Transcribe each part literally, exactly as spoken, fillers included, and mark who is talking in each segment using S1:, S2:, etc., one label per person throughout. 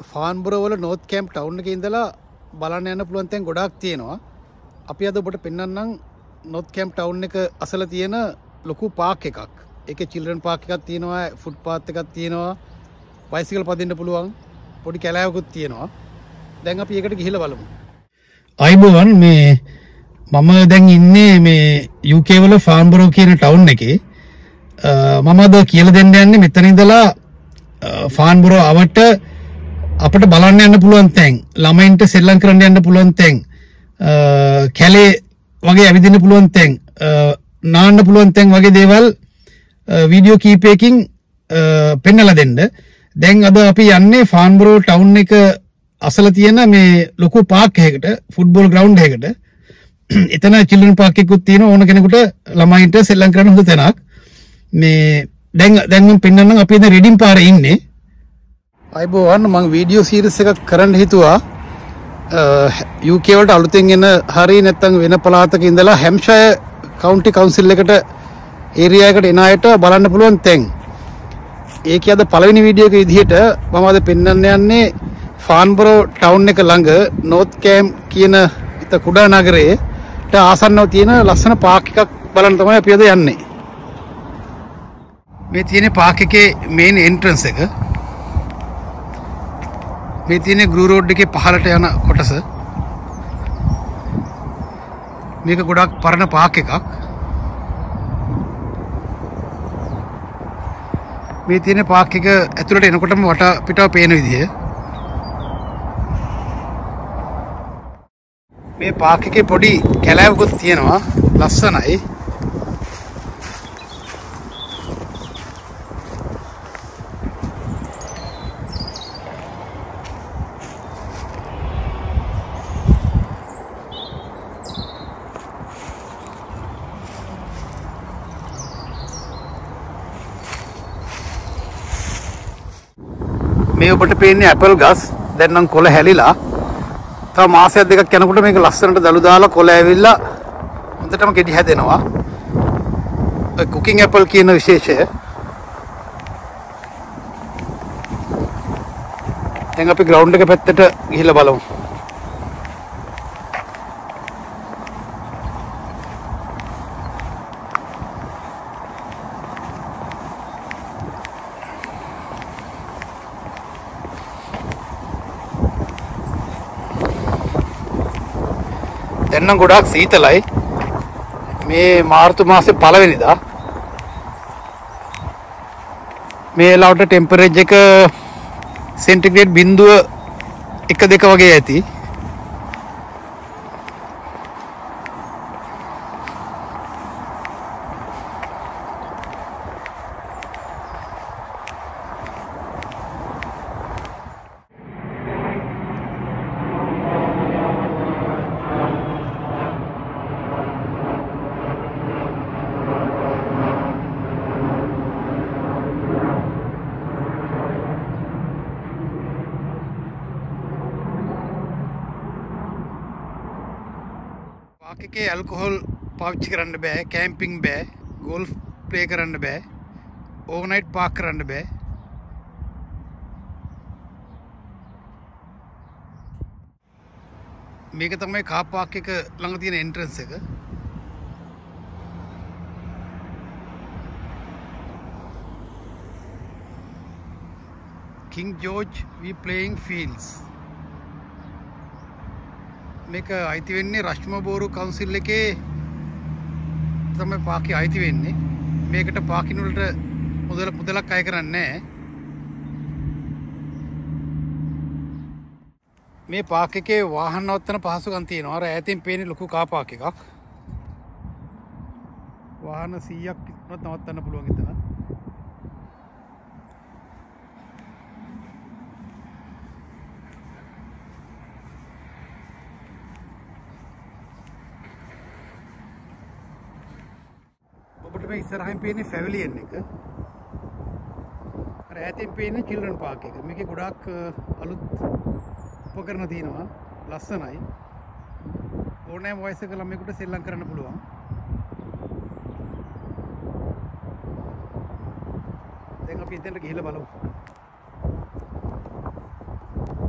S1: ෆාන්බරෝ වල නෝත් camp town එකේ ඉඳලා බලන්න යන්න පුළුවන් තැන් ගොඩාක් තියෙනවා. අපි අද ඔබට පෙන්වන්නම් නෝත් කැම්ප් ටවුන් එක අසල තියෙන ලොකු පාක් එකක්. ඒකේ චිල්ඩ්‍රන් පාක් එකක් තියෙනවා, ෆුට් පාත් එකක් තියෙනවා, බයිසිකල් පදින්න පුළුවන් පොඩි කැලෑවකුත් තියෙනවා. දැන් අපි ඒකට ගිහිල්ලා බලමු. අයිබෝවන් මේ මම දැන් ඉන්නේ මේ යූ කේ වල ෆාන්බරෝ කියන ටවුන් එකේ. මම අද කියලා දෙන්න යන්නේ මෙතන ඉඳලා ෆාන්බරෝ අවට අපට බලන්න යන්න පුළුවන් තැන්, ළමයින්ට සෙල්ලම් කරන්න යන්න පුළුවන් තැන්, කැලේ වගේ ඇවිදින්න පුළුවන් තැන්, නාන්න පුළුවන් තැන් වගේ දේවල් වීඩියෝ කීපයකින් පෙන්නලා දෙන්න. දැන් අද අපි යන්නේ ෆාන්බරෝ ටවුන් එක අසල තියෙන මේ ලොකු පාක් එකකට, ෆුට්බෝල් ග්‍රවුන්ඩ් එකකට. එතන චිල්ඩ්‍රන් පාක් එකකුත් තියෙනවා, ඕන කෙනෙකුට ළමයින්ට සෙල්ලම් කරන්න හොඳ තැනක්. මේ දැන් දැන් මම පෙන්නන්නම් අපි දැන් රෙඩින් පාරේ ඉන්නේ. අයිබෝවන් මම වීඩියෝ සීරීස් එකක් කරන්න හිතුවා. යූ කේ වලට අලුතෙන් එන හරි නැත්නම් වෙන පළාතක ඉඳලා හැම්ෂයර් කවුන්ටි කවුන්සිල් එකට ඒරියා එකට එන අයට බලන්න පුළුවන් තැන්. ඒකේ අද පළවෙනි වීඩියෝ එක විදිහට මම අද පෙන්වන්න යන්නේ ෆාන්බරෝ ටවුන් එක ළඟ නෝත් කැම්ප් කියන ඉත කුඩා නගරයට ආසන්නව තියෙන ලස්සන පාක් එකක් බලන්න තමයි අපි අද යන්නේ. මේ තියෙන පාක් එකේ මේන් එන්ට්‍රන්ස් එක. මේ තියෙන ග්‍රූ රෝඩ් එකේ පහළට යන කොටස. මේක ගොඩක් පරණ පාක් එකක්. මේ තියෙන පාක් එක ඇතුළට එනකොටම වට පිටව පේන විදිය. මේ පාක් එකේ පොඩි කැලෑවකුත් තියෙනවා, ලස්සනයි. මේ ඔබට පේන්නේ ඇපල් ගස්. දැන් නම් කොළ හැලිලා. තව මාසයක් දෙකක් යනකොට මේක ලස්සනට දළු දාලා කොළ ඇවිල්ලා හොඳටම ගෙඩි හැදෙනවා. ඔය කුකින් ඇපල් කියන විශේෂය. දැන් අපි ග්‍රවුන්ඩ් එක පැත්තට ගිහිල්ලා බලමු. දැන් නම් ගොඩාක් සීතලයි. මේ මාර්තු මාසේ පළවෙනිදා. මේ වෙලාවට ටෙම්පරේචර් එක සෙන්ටිග්‍රේඩ් බිංදුව එක දෙක වගේ ඇති. පාක් එකේ ඇල්කොහොල් පාවිච්චි කරන්න බෑ, කැම්පින් බෑ, ගෝල්ෆ් ප්ලේ කරන්න බෑ, ඕවර්නයිට් පාක් කරන්න බෑ. මේක තමයි කාර් පාක් එක ළඟ තියෙන එන්ට්‍රන්ස් එක. King George we playing fields. මේක අයිති වෙන්නේ රශ්මබෝරු කවුන්සිල් එකේ තමයි පාකේ අයිති වෙන්නේ. මේකට පාකින් වලට මුදල මුදලක් අය කරන්නේ නැහැ. මේ පාක් එකේ වාහන නවත්තන පහසුකම් තියෙනවා. අර ඈතින් පේන ලොකු කාර් පාක් එකක්. වාහන සීයක් නවත්තන්න පුළුවන් එතන. ඔබට මේ ඉස්සරහින් පේන්නේ පැවිලියන් එක. අර ඈතින් පේන්නේ චිල්ඩ්‍රන් පාක් එක. මේකේ ගොඩාක් අලුත් උපකරණ තියෙනවා. ලස්සනයි. ඕනෑම වයසක ළමයෙකුට සෙල්ලම් කරන්න පුළුවන්. දැන් අපි එතනට ගිහිල්ලා බලමු.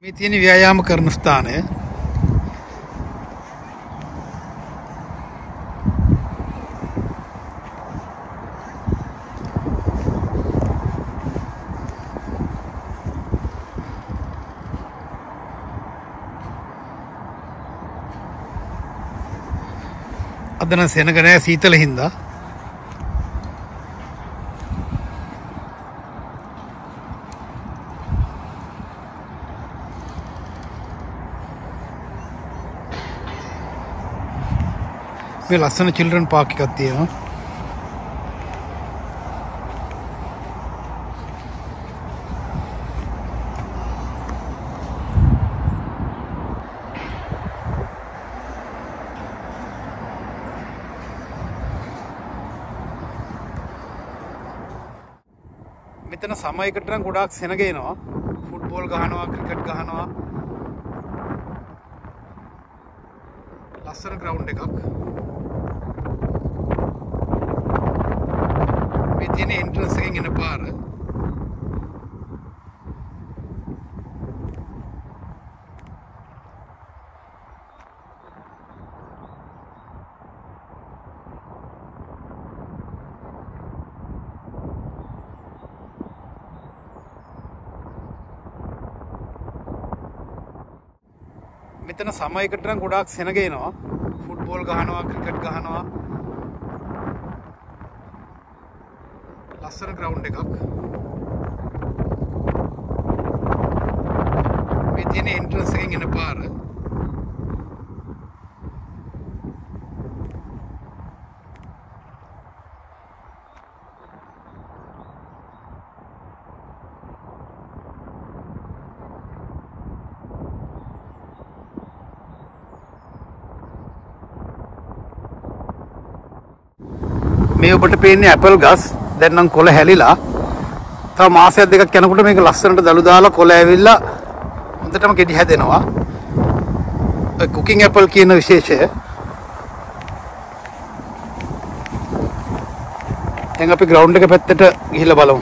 S1: මේ තියෙන ව්‍යායාම කරන ස්ථානය. අද නම් සෙනග නැහැ සීතල හින්දා. මේ ලස්සන චිල්ඩ්‍රන් පාක් එකක් තියෙනවා. මෙතන සමයකට නම් ගොඩාක් සෙනග එනවා. ෆුට්බෝල් ගහනවා, ක්‍රිකට් ගහනවා. ලස්සන ග්‍රවුන්ඩ් එකක්. මේ තියෙන එන්ට්‍රන්ස් එකෙන් එන පාර. මෙතන සමයකට නම් ගොඩාක් සෙනග එනවා. ෆුට්බෝල් ගහනවා, ක්‍රිකට් ගහනවා. ලස්සන ග්‍රවුන්ඩ් එකක්. මේ තියෙන එන්ට්‍රන්ස් එකෙන් එන පාර. මේ ඔබට පේන්නේ ඇපල් ගස්. දැන් නම් කොළ හැලිලා. තව මාසයක් දෙකක් යනකොට මේක ලස්සනට දළු දාලා කොළ ඇවිල්ලා හොඳටම ගෙඩි හැදෙනවා. ඔය කුකින් ඇපල් කියන විශේෂය. දැන් අපි ග්‍රවුන්ඩ් එක පැත්තට ගිහිල්ලා බලමු.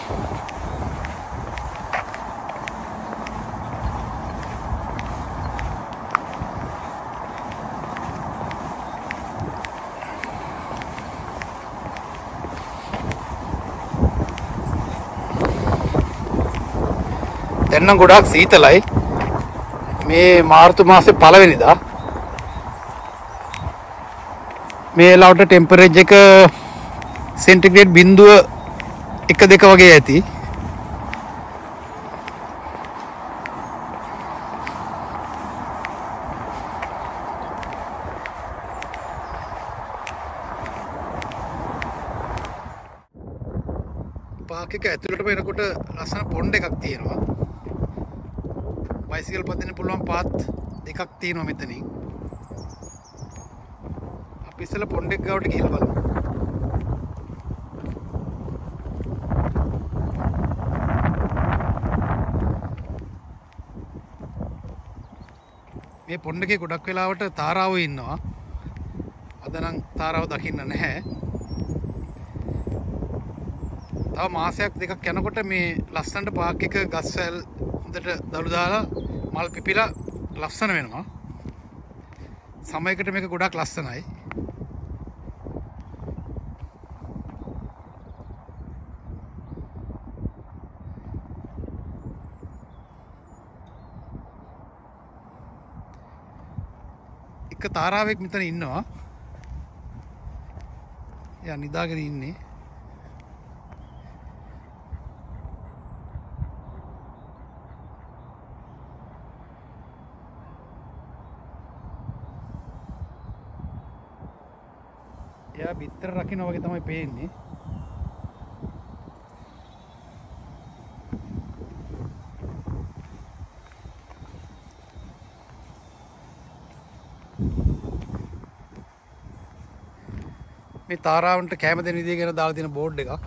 S1: දැන් නම් ගොඩාක් සීතලයි. මේ මාර්තු මාසේ පළවෙනිදා. මේ වෙලාවට ටෙම්පරේචර් එක සෙන්ටිග්‍රේඩ් බිංදුව එක දෙක වගේ ඇති. පාක් එක ඇතුළටම එනකොට ලස්සන පොන්ඩ් එකක් තියෙනවා. බයිසිකල් පදින්න පුළුවන් පාත් දෙකක් තියෙනවා මෙතනින්. අපි ඉස්සෙල්ලා පොන්ඩ් එක ගාවට ගිහිල්ලා බලමු. මේ පොන්ඩ් එකේ ගොඩක් වෙලාවට තාරාවෝ ඉන්නවා. අද නම් තාරාව දකින්න නැහැ. තව මාසයක් දෙකක් යනකොට මේ ලස්සනට පාක් එක ගස්වැල් හොඳට දළු දාලා මල් පිපිලා ලස්සන වෙනවා. සමයකට මේක ගොඩක් ලස්සනයි. එක තාරාවෙක් මෙතන ඉන්නවා. එයා නිදාගෙන ඉන්නේ. එයා බිත්තර රකින්න වගේ තමයි පේන්නේ. මේ තාරාවන්ට කැම දෙන විදිය ගැන දාලා තියෙන බෝඩ් එකක්.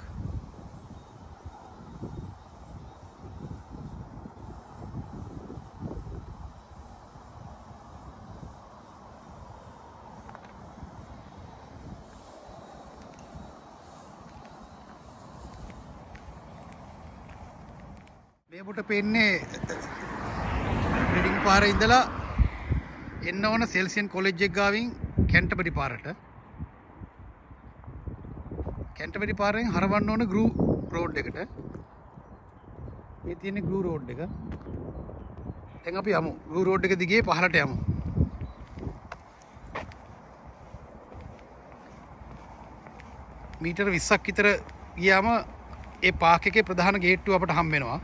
S1: මේ පොට පේන්නේ රිඩින් පාරේ ඉඳලා එන්න ඕන සෙල්සියන් කොලෙජ් එක ගාවින් කැන්ටබරි පාරට. කැන්ටබරි පාරෙන් හරවන්න ඕන ග්‍රූ රෝඩ් එකට. මේ තියෙන ග්‍රූ රෝඩ් එක. දැන් අපි යමු. ග්‍රූ රෝඩ් එක දිගේ පහළට යමු. මීටර විස්සක් විතර ගියාම ඒ පාක් එකේ ප්‍රධාන ගේට්ටුව අපට හම්බ වෙනවා.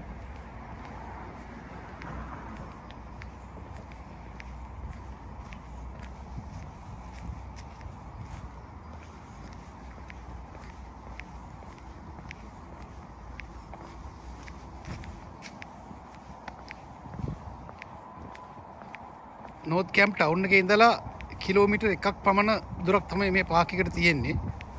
S1: නෝත් කැම්ප් ටවුන් එකේ ඉඳලා කිලෝමීටර් එකක් පමණ දුරක් තමයි මේ පාක් එකට තියෙන්නේ.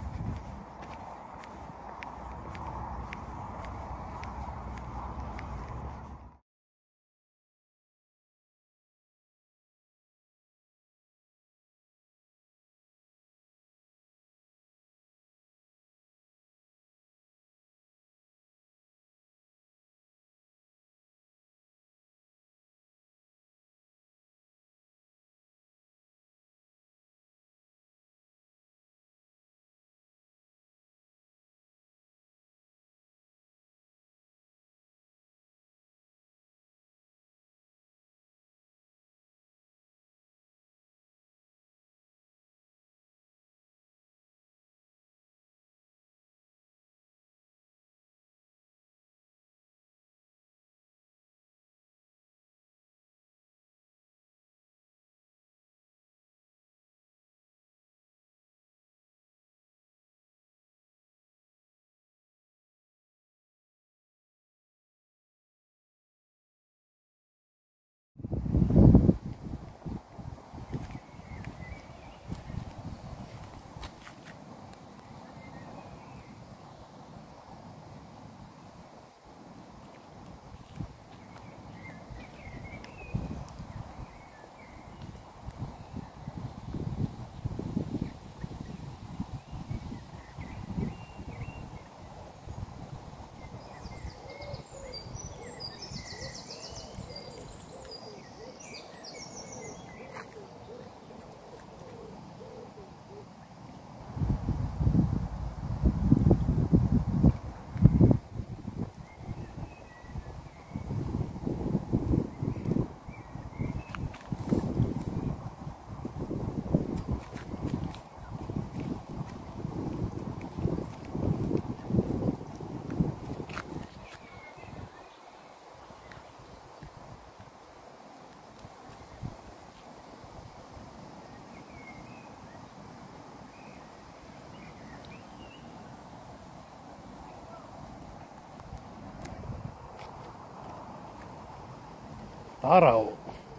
S1: තාරාව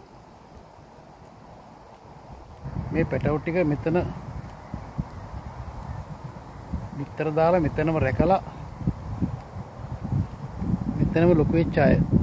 S1: මේ පැටවු ටික මෙතන විතර දාලා මෙතනම රැකලා මෙතනම ලොකු වෙච්ච අය